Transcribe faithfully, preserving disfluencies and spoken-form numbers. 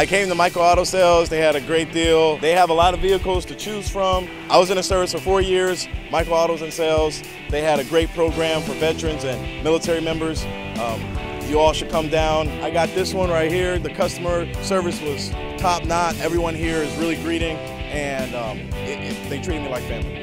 I came to Michael Auto Sales. They had a great deal. They have a lot of vehicles to choose from. I was in the service for four years, Michael Autos and Sales. They had a great program for veterans and military members. Um, you all should come down. I got this one right here. The customer service was top notch. Everyone here is really greeting, and um, it, it, they treated me like family.